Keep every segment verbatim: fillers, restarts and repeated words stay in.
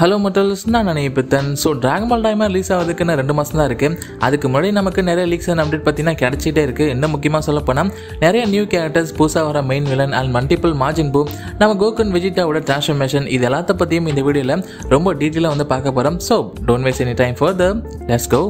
Hello மட்டல்ஸ், நான் animepiththan. So ட்ராகன்பால் டைமா release ஆகிறதுக்குன்னு ரெண்டு மாதம் தான் இருக்குது. அதுக்கு முன்னாடி நமக்கு நிறைய லீக்ஸ் அண்ட் அப்டேட் பார்த்தீங்கன்னா கிடச்சிட்டே இருக்குது. இன்னும் முக்கியமாக சொல்ல போனால் நிறைய நியூ கேரக்டர்ஸ், புதுசாக வர main villain and multiple Majin Buu, நம்ம கோகுன் வெஜிட்டாவோட டிரான்ஸ்ஃபர்மேஷன், இது எல்லாத்த பற்றியும் இந்த வீடியோவில் ரொம்ப டீட்டெயிலாக வந்து பார்க்க போகிறோம். So don't waste any time for the let's go.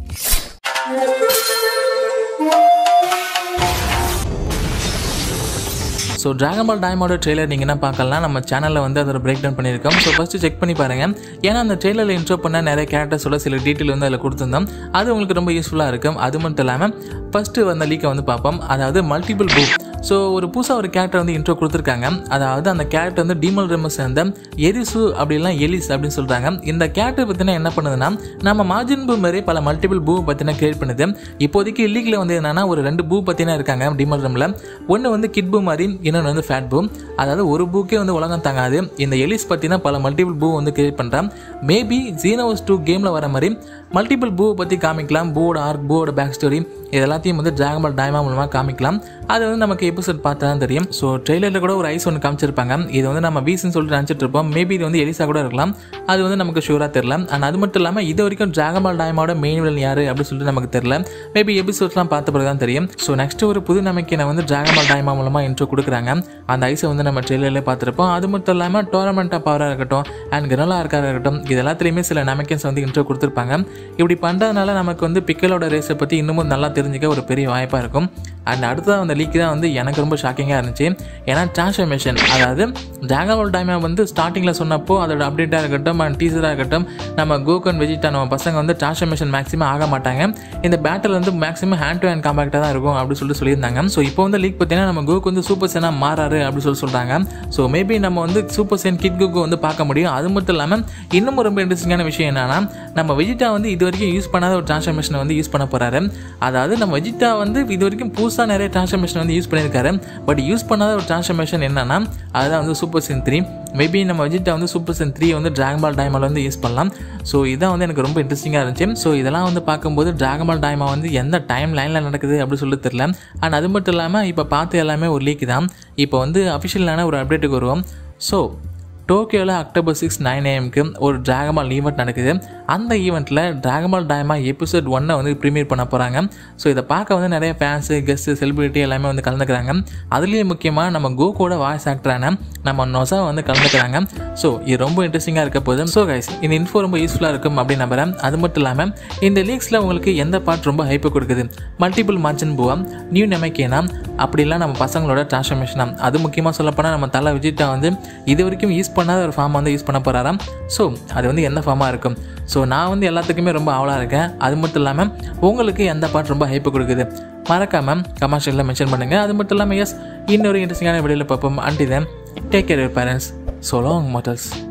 So Dragon Ball டைமோட ட்ரெய்லர் நீங்கள் என்ன பார்க்கலாம், நம்ம சேனலில் வந்து அதோட பிரேக் டவுன் பண்ணியிருக்கோம். ஸோ ஃபஸ்ட்டு செக் பண்ணி பாருங்கள். ஏன்னா அந்த ட்ரெய்லரில் இன்ட்ரோ பண்ண நிறைய கேரக்டர்ஸோட சில டீட்டெயில் வந்து அதில் கொடுத்துருந்தோம். அது உங்களுக்கு ரொம்ப யூஸ்ஃபுல்லாக இருக்கும். அது மட்டும் இல்லாமல் ஃபஸ்ட்டு அந்த லீக்கை வந்து பார்ப்போம். அதாவது மல்டிபிள் பூ. ஸோ ஒரு புதுசாக ஒரு கேரக்டர் வந்து இன்ட்ரோ கொடுத்துருக்காங்க. அதாவது அந்த கேரக்டர் வந்து டீமல் ரெமஸ் சேர்ந்த எரிசு அப்படிலாம் எலிஸ் அப்படின்னு சொல்கிறாங்க. இந்த கேரக்டர் பார்த்தீங்கன்னா என்ன பண்ணுதுன்னா, நம்ம மார்ஜின் பூ மாதிரி பல மல்டிபிள் பூ பார்த்தீங்கன்னா கிரியேட் பண்ணுது. இப்போதைக்கு லீக்கில் வந்து என்னன்னா ஒரு ரெண்டு பூ பார்த்தீங்கன்னா இருக்காங்க டீமல் ரெமில். ஒன்று வந்து கிட் பூ மாதிரி, இன்னொன்று வந்து ஃபேட் பூ. அதாவது ஒரு பூக்கே வந்து உலகம் தாங்காது. இந்த எலிஸ் பார்த்தீங்கன்னா பல மல்டிபிள் பூ வந்து கிரியேட் பண்ணுறான். மேபி ஜீனோஸ் டூ கேமில் வர மாதிரி மல்டிபிள் பூவை பற்றி காமிக்கலாம். பூவோட ஆர்க், பூவோட பேக் ஸ்டோரி, இது எல்லாத்தையும் வந்து டிராகன்பால் டைமா மூலமாக காமிக்கலாம். அது வந்து நமக்கு எபிசோட் பார்த்தா தான் தெரியும். ஸோ ட்ரெய்லரில் கூட ஒரு ஐஸ் ஒன்று காமிச்சிருப்பாங்க. இது வந்து நம்ம வீஸ்ன்னு சொல்லிட்டு நினச்சிட்டு இருப்போம். மேபி இது வந்து எலிசா கூட இருக்கலாம். அது வந்து நமக்கு ஷூராக தெரியல. அண்ட் அது மட்டும் இல்லாமல் இது வரைக்கும் டிராகன்பால் டைமாவோட மெயின் வில்லன் யார் அப்படின்னு சொல்லிட்டு நமக்கு தெரியல. மேபி எபிசோட்ஸ்லாம் பார்த்த பிறகு தான் தெரியும். ஸோ நெக்ஸ்ட் ஒரு புது நம்பிக்கை வந்து டிராகன்பால் டைமா மூலமாக இன்ட்ரோ கொடுக்குறாங்க. அந்த ஐஸை வந்து நம்ம ட்ரெய்லர்லேயே பார்த்துருப்போம். அது மட்டும் இல்லாமல் டோர்னமெண்ட் ஆஃப் பவராக இருக்கட்டும் அண்ட் கிரனலா இருக்காக இருக்கட்டும், இது எல்லாத்துலேயுமே சில நம்பிக்கைஸ் வந்து இன்ட்ரோ கொடுத்துருப்பாங்க. இப்படி பண்ணுறதுனால நமக்கு வந்து பிக்கலோட ரேஸை பற்றி இன்னமும் நல்லா தெரிஞ்சுக்க ஒரு பெரிய வாய்ப்பாக இருக்கும். அண்ட் அடுத்ததாக அந்த லீக் தான் வந்து எனக்கு ரொம்ப ஷாக்கிங்காக இருந்துச்சு. ஏன்னா டிரான்ஸ்ஃபர்மேஷன், அதாவது டிராகன்பால் டைமா வந்து ஸ்டார்டிங்கில் சொன்னப்போ அதோட அப்டேட்டாக இருக்கட்டும் அண்ட் டீசராக இருக்கட்டும், நம்ம கோகுன் வெஜிட்டா நம்ம பசங்க வந்து டிரான்ஸ்ஃபர்மேஷன் மேக்ஸிமம் ஆக மாட்டாங்க. இந்த பேட்டில் வந்து மேக்ஸிமம் ஹேண்ட் டு ஹேண்ட் காம்பேக்டாக தான் இருக்கும் அப்படின்னு சொல்லிட்டு சொல்லியிருந்தாங்க. ஸோ இப்போ வந்து லீக் பார்த்தீங்கன்னா நம்ம கோகு வந்து சூப்பர் சேனா மாறாரு அப்படின்னு சொல்லி சொல்கிறாங்க. ஸோ மேபி நம்ம வந்து சூப்பர் சேன் கிட் கோகு வந்து பார்க்க முடியும். அது மட்டும் இல்லாமல் இன்னும் ரொம்ப இன்ட்ரெஸ்டிங்கான விஷயம் என்னன்னா, நம்ம வெஜிட்டா வந்து இது வரைக்கும் யூஸ் பண்ணாத ஒரு டிரான்ஸ்ஃபர்மேஷனை வந்து யூஸ் பண்ண போகிறாரு. அதாவது நம்ம வெஜிட்டா வந்து இது வரைக்கும் புதுசாக நிறைய டிரான்ஸ்ஃபர்மேஷன் வந்து யூஸ் பண்ணியிருக்காரு. பட் யூஸ் பண்ணாத ஒரு டிரான்ஸ்ஃபர்மேஷன் என்னன்னா, அதுதான் வந்து சூப்பர் சேன் த்ரீ. மேபி நம்ம வெஜிட்டா வந்து சூப்பர் சேன் த்ரீ வந்து டிராகன்பால் டைமாவில் வந்து யூஸ் பண்ணலாம். ஸோ இதான் வந்து எனக்கு ரொம்ப இன்ட்ரெஸ்டிங்காக இருந்துச்சு. ஸோ இதெல்லாம் வந்து பார்க்கும்போது டிராகன்பால் டைமா வந்து எந்த டைம் லைனில் நடக்குது அப்படின்னு சொல்லி தெரியல. அண்ட் அது மட்டும் இல்லாமல் இப்போ பார்த்து எல்லாமே ஒரு லீக் தான். இப்போ வந்து அஃபிஷியலான ஒரு அப்டேட்டுக்கு வருவோம். ஸோ டோக்கியோவில் அக்டோபர் சிக்ஸ் நைன் ஏஎம்க்கு ஒரு டிராகன்பால் ஈவெண்ட் நடக்குது. அந்த ஈவெண்ட்டில் டிராகன்பால் டைமா எபிசோட் ஒன்னை வந்து ப்ரீமியர் பண்ண போகிறாங்க. ஸோ இதை பார்க்க வந்து நிறைய ஃபேன்ஸு, கெஸ்ட்டு, செலிபிரிட்டி எல்லாமே வந்து கலந்துக்கிறாங்க. அதுலேயே முக்கியமாக நம்ம கோகோட வாய்ஸ் ஆக்டரான நம்ம நொசா வந்து கலந்துக்கிறாங்க. ஸோ இது ரொம்ப இன்ட்ரெஸ்டிங்காக இருக்க போகுது. ஸோ கைஸ், இந்த இன்ஃபோ ரொம்ப யூஸ்ஃபுல்லாக இருக்கும் அப்படின்னு நம்புறேன். அது மட்டும் இல்லாமல் இந்த லீக்ஸில் உங்களுக்கு எந்த பார்ட் ரொம்ப ஹைப்பை கொடுக்குது? மல்டிபிள் மார்ஜின் பூவா, நியூ நெமைக்கேனா, அப்படிலாம் நம்ம பசங்களோட டிரான்ஸ்ஃபர்மேஷனா? அது முக்கியமாக சொல்லப்போனால் நம்ம தலை விஜிட்டா வந்து இது வரைக்கும் யூஸ் பண்ணாத ஒரு ஃபார்ம் வந்து யூஸ் பண்ண போகிறாராம். ஸோ அது வந்து என்ன ஃபார்மாக இருக்கும்? ஸோ நான் வந்து எல்லாத்துக்குமே ரொம்ப ஆவலாக இருக்கேன். அது மட்டும் இல்லாமல் உங்களுக்கு எந்த பார்ட் ரொம்ப ஹைப்பு கொடுக்குது? மறக்காமல் கமெண்ட் செக்ஷனில் மென்ஷன் பண்ணுங்கள். அது மட்டும் இல்லாமல் எஸ், இன்னொரு இன்ட்ரெஸ்டிங்கான வீடியோவில் பார்ப்போம். Until then, take care your parents. So long motels.